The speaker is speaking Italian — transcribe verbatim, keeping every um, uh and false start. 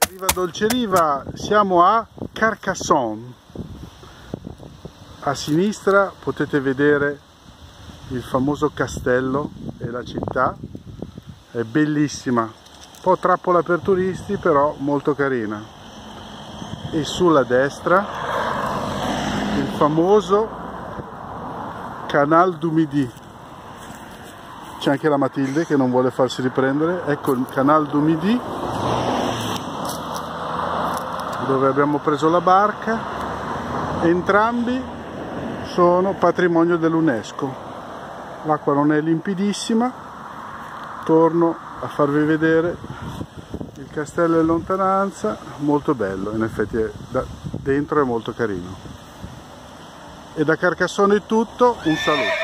Riva Dolceriva, siamo a Carcassonne. A sinistra potete vedere il famoso castello e la città, è bellissima, un po' trappola per turisti però molto carina. E sulla destra il famoso Canal du Midi, c'è anche la Matilde che non vuole farsi riprendere. Ecco il Canal du Midi dove abbiamo preso la barca, entrambi sono patrimonio dell'UNESCO. L'acqua non è limpidissima, torno a farvi vedere il castello in lontananza, molto bello, in effetti è da dentro è molto carino. E da Carcassonne è tutto, un saluto.